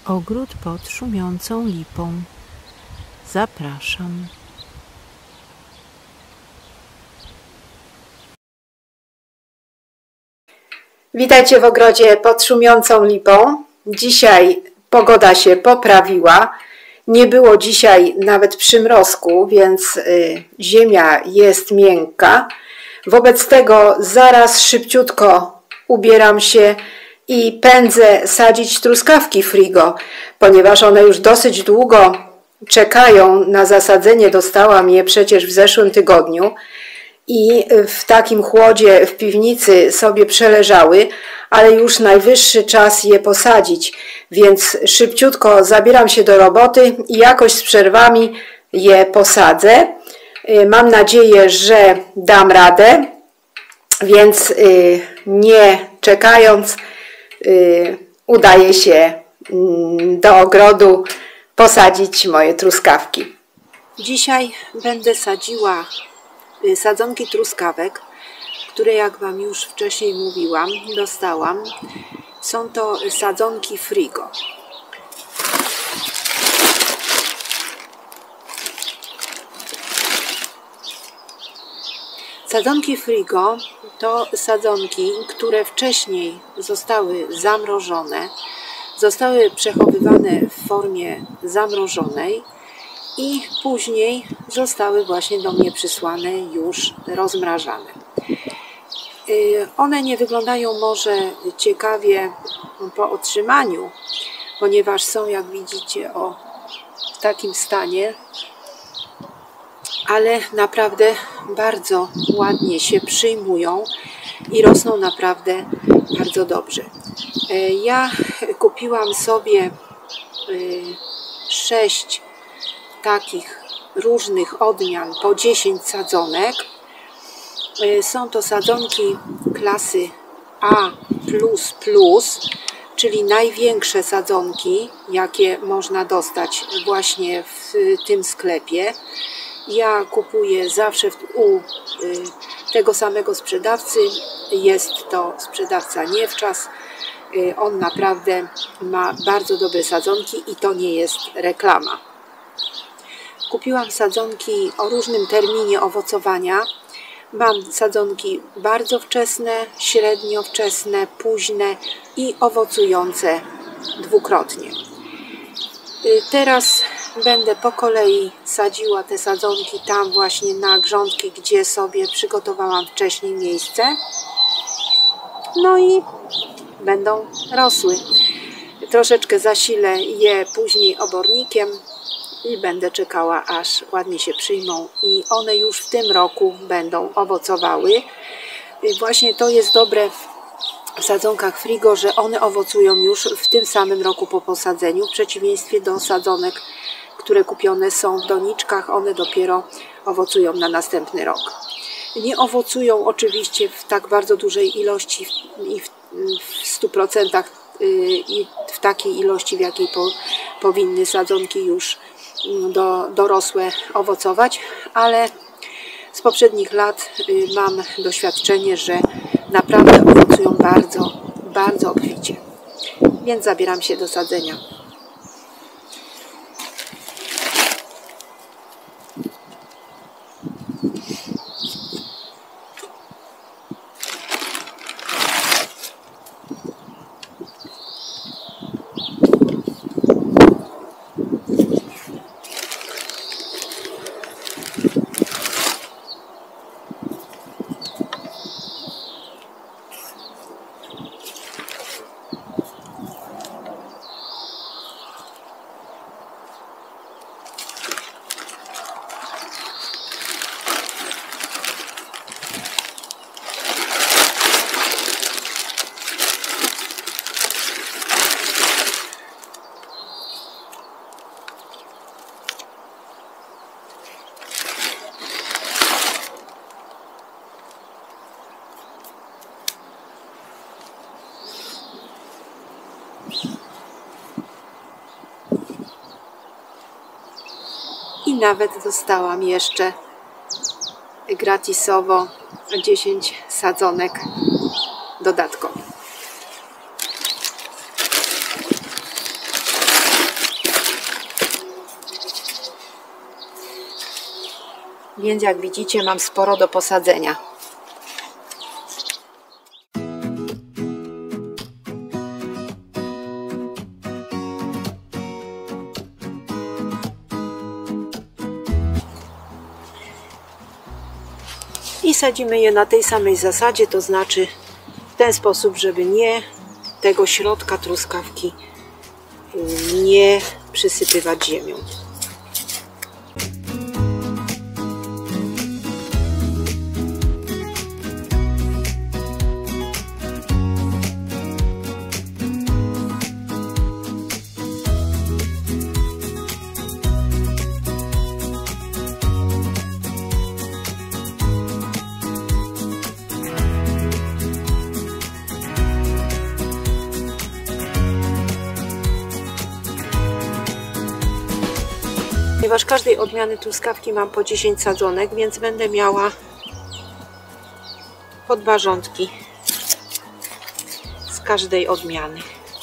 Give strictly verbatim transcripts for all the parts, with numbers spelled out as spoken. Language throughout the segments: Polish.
Ogród pod szumiącą lipą. Zapraszam. Witajcie w ogrodzie pod szumiącą lipą. Dzisiaj pogoda się poprawiła. Nie było dzisiaj nawet przymrozku, więc y, ziemia jest miękka. Wobec tego zaraz szybciutko ubieram się i pędzę sadzić truskawki frigo, ponieważ one już dosyć długo czekają na zasadzenie. Dostałam je przecież w zeszłym tygodniu i w takim chłodzie w piwnicy sobie przeleżały, ale już najwyższy czas je posadzić, więc szybciutko zabieram się do roboty i jakoś z przerwami je posadzę. Mam nadzieję, że dam radę, więc nie czekając udaję się do ogrodu posadzić moje truskawki. Dzisiaj będę sadziła sadzonki truskawek, które, jak Wam już wcześniej mówiłam, dostałam. Są to sadzonki frigo. Sadzonki frigo to sadzonki, które wcześniej zostały zamrożone, zostały przechowywane w formie zamrożonej i później zostały właśnie do mnie przysłane już rozmrażane. One nie wyglądają może ciekawie po otrzymaniu, ponieważ są, jak widzicie, o, w takim stanie, ale naprawdę bardzo ładnie się przyjmują i rosną naprawdę bardzo dobrze. Ja kupiłam sobie sześć takich różnych odmian po dziesięć sadzonek. Są to sadzonki klasy A plus plus, czyli największe sadzonki, jakie można dostać właśnie w tym sklepie. Ja kupuję zawsze u tego samego sprzedawcy. Jest to sprzedawca Niewczas. On naprawdę ma bardzo dobre sadzonki i to nie jest reklama. Kupiłam sadzonki o różnym terminie owocowania. Mam sadzonki bardzo wczesne, średnio wczesne, późne i owocujące dwukrotnie. Teraz będę po kolei sadziła te sadzonki tam właśnie na grządki, gdzie sobie przygotowałam wcześniej miejsce. No i będą rosły. Troszeczkę zasilę je później obornikiem i będę czekała, aż ładnie się przyjmą i one już w tym roku będą owocowały. I właśnie to jest dobre w sadzonkach frigo, że one owocują już w tym samym roku po posadzeniu, w przeciwieństwie do sadzonek, które kupione są w doniczkach. One dopiero owocują na następny rok. Nie owocują oczywiście w tak bardzo dużej ilości i w stu procentach i w takiej ilości, w jakiej po, powinny sadzonki już do, dorosłe owocować, ale z poprzednich lat mam doświadczenie, że naprawdę owocują bardzo, bardzo obficie. Więc zabieram się do sadzenia. I nawet dostałam jeszcze gratisowo dziesięć sadzonek dodatkowo. więc jak widzicie, mam sporo do posadzenia. I sadzimy je na tej samej zasadzie, to znaczy w ten sposób, żeby nie tego środka truskawki nie przysypywać ziemią. Ponieważ każdej odmiany truskawki mam po dziesięć sadzonek, więc będę miała po dwa rządki z każdej odmiany.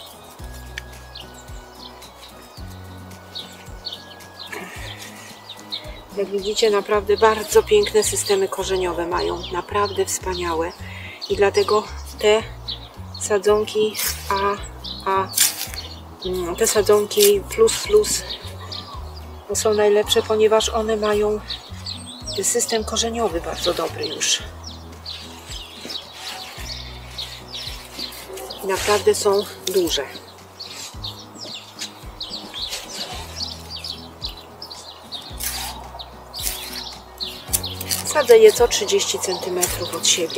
Jak widzicie, naprawdę bardzo piękne systemy korzeniowe mają, naprawdę wspaniałe. I dlatego te sadzonki A, A, te sadzonki plus plus są najlepsze, ponieważ one mają system korzeniowy bardzo dobry już. I naprawdę są duże. Sadzę je co trzydzieści centymetrów od siebie.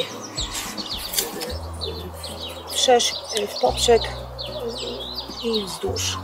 Wszerz, w poprzek i wzdłuż.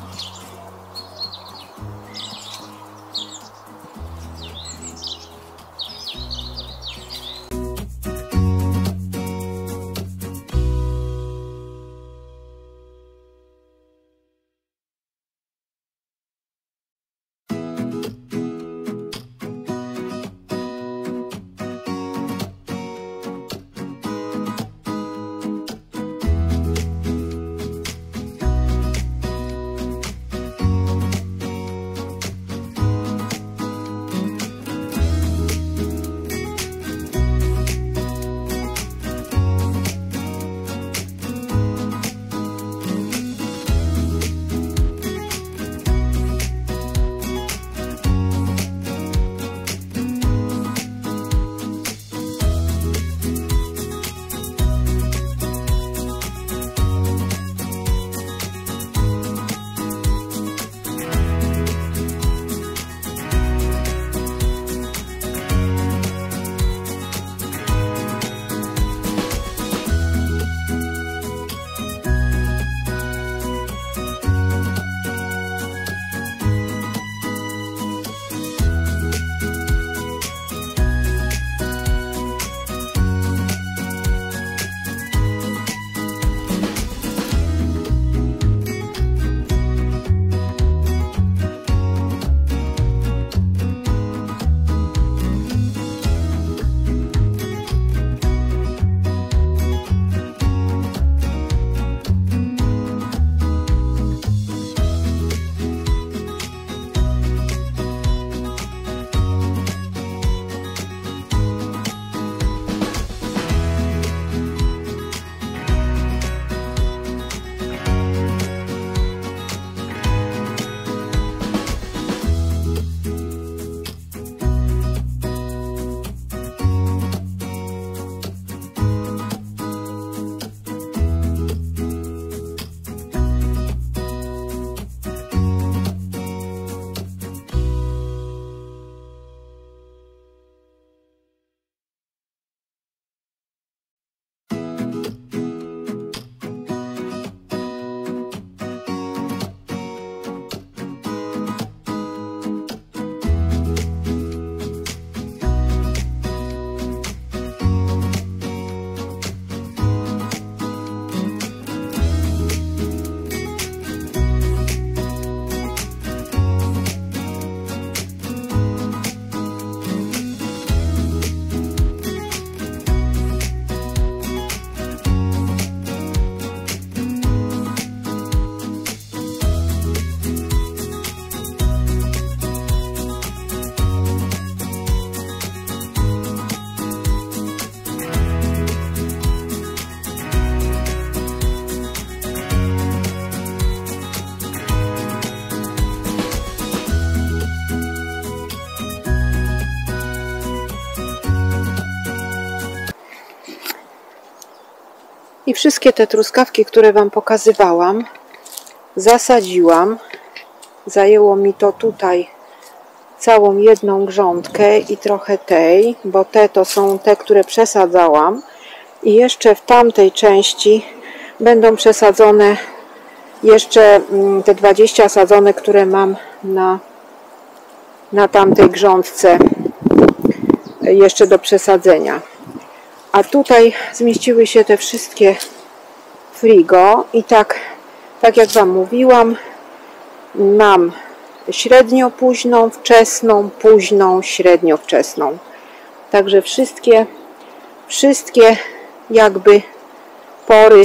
I wszystkie te truskawki, które Wam pokazywałam, zasadziłam. Zajęło mi to tutaj całą jedną grządkę i trochę tej, bo te to są te, które przesadzałam. I jeszcze w tamtej części będą przesadzone jeszcze te dwadzieścia sadzone, które mam na, na tamtej grządce jeszcze do przesadzenia. A tutaj zmieściły się te wszystkie frigo i tak, tak jak Wam mówiłam, mam średnio późną, wczesną, późną, średnio wczesną. Także wszystkie, wszystkie jakby pory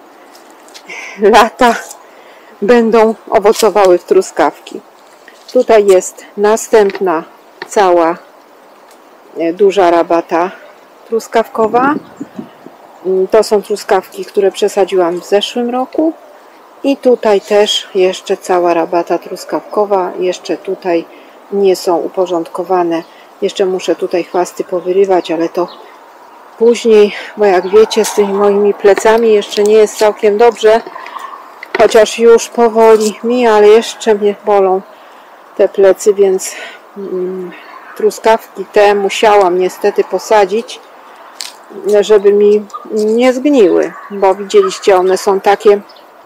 lata będą owocowały w truskawki. Tutaj jest następna cała duża rabata truskawkowa. To są truskawki, które przesadziłam w zeszłym roku. I tutaj też jeszcze cała rabata truskawkowa. Jeszcze tutaj nie są uporządkowane. Jeszcze muszę tutaj chwasty powyrywać, ale to później, bo jak wiecie, z tymi moimi plecami jeszcze nie jest całkiem dobrze. Chociaż już powoli mi, ale jeszcze mnie bolą te plecy, więc mm, truskawki te musiałam niestety posadzić, żeby mi nie zgniły, bo widzieliście, one są takie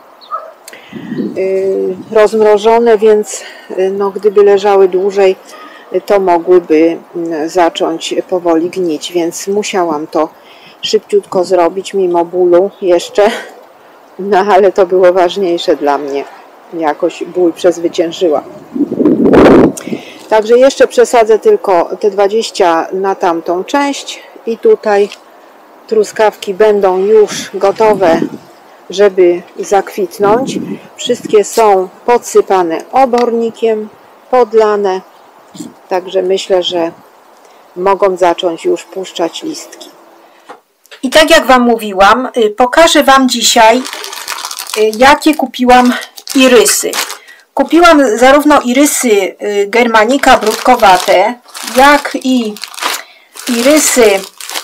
yy, rozmrożone, więc yy, no, gdyby leżały dłużej, to mogłyby yy, zacząć powoli gnić, więc musiałam to szybciutko zrobić, mimo bólu jeszcze, no ale to było ważniejsze dla mnie, jakoś ból przezwyciężyła. Także jeszcze przesadzę tylko te dwadzieścia na tamtą część i tutaj truskawki będą już gotowe, żeby zakwitnąć. Wszystkie są podsypane obornikiem, podlane, także myślę, że mogą zacząć już puszczać listki. I tak jak Wam mówiłam, pokażę Wam dzisiaj, jakie kupiłam irysy. Kupiłam zarówno irysy germanika brudkowate, jak i irysy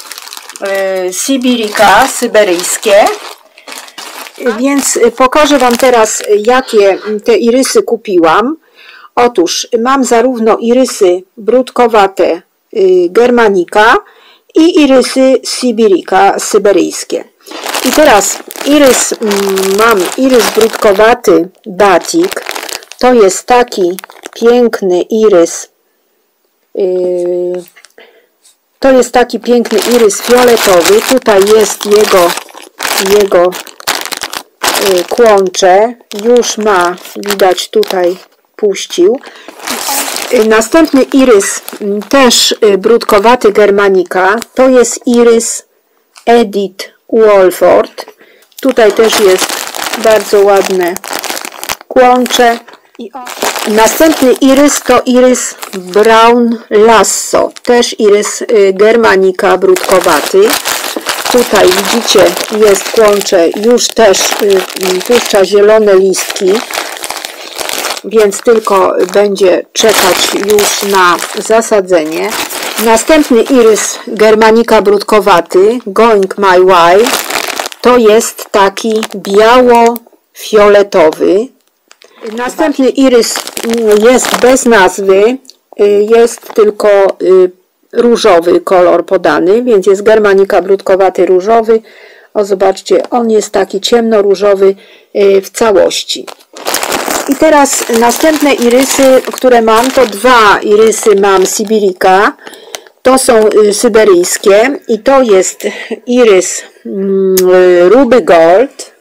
sibirika syberyjskie. Więc pokażę Wam teraz, jakie te irysy kupiłam. Otóż mam zarówno irysy brudkowate germanika i irysy sibirika syberyjskie. I teraz irys, mam irys brudkowaty batik. To jest taki piękny irys. Yy, to jest taki piękny irys fioletowy. Tutaj jest jego, jego yy, kłącze. Już ma, widać tutaj puścił. Yy, następny irys, yy, też yy, brudkowaty germanika. To jest irys Edith Walford. Tutaj też jest bardzo ładne kłącze. I następny irys to irys Brown Lasso, też irys germanika brudkowaty. Tutaj widzicie, jest kłącze, już też puszcza zielone listki, więc tylko będzie czekać już na zasadzenie. Następny irys germanika brudkowaty, Going My Way, to jest taki biało-fioletowy. Następny irys jest bez nazwy, jest tylko różowy kolor podany, więc jest germanika brudkowaty różowy. O, zobaczcie, on jest taki ciemno-różowy w całości. I teraz następne irysy, które mam, to dwa irysy mam sibirika. To są syberyjskie i to jest irys Ruby Gold.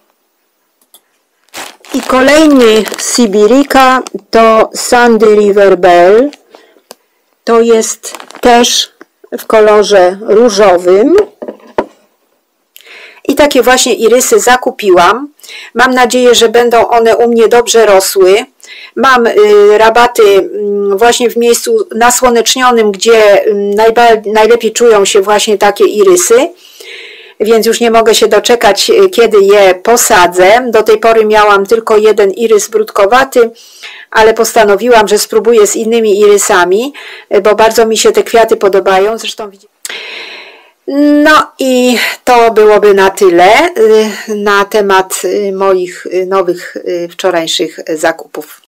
I kolejny sibirika to Sandy River Belle. To jest też w kolorze różowym. I takie właśnie irysy zakupiłam. Mam nadzieję, że będą one u mnie dobrze rosły. Mam y, rabaty y, właśnie w miejscu nasłonecznionym, gdzie y, najlepiej czują się właśnie takie irysy. Więc już nie mogę się doczekać, kiedy je posadzę. Do tej pory miałam tylko jeden irys brudkowaty, ale postanowiłam, że spróbuję z innymi irysami, bo bardzo mi się te kwiaty podobają. Zresztą No i to byłoby na tyle na temat moich nowych wczorajszych zakupów.